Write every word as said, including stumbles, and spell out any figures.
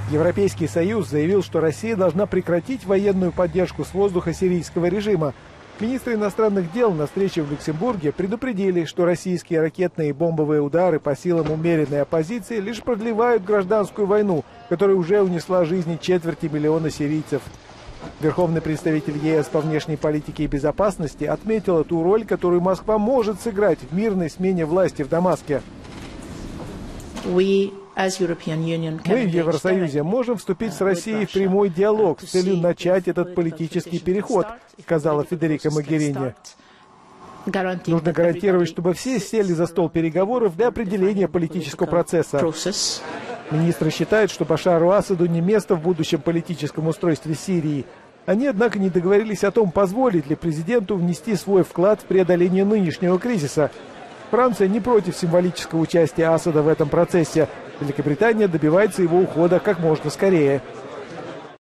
Европейский Союз заявил, что Россия должна прекратить военную поддержку с воздуха сирийского режима. Министры иностранных дел на встрече в Люксембурге предупредили, что российские ракетные и бомбовые удары по силам умеренной оппозиции лишь продлевают гражданскую войну, которая уже унесла жизни четверти миллиона сирийцев. Верховный представитель ЕС по внешней политике и безопасности отметил ту роль, которую Москва может сыграть в мирной смене власти в Дамаске. Мы в Евросоюзе можем вступить с Россией в прямой диалог с целью начать этот политический переход, сказала Федерика Могерини. Нужно гарантировать, чтобы все сели за стол переговоров для определения политического процесса. Министры считают, что Башару Асаду не место в будущем политическом устройстве Сирии. Они, однако, не договорились о том, позволить ли президенту внести свой вклад в преодоление нынешнего кризиса. Франция не против символического участия Асада в этом процессе. Великобритания добивается его ухода как можно скорее.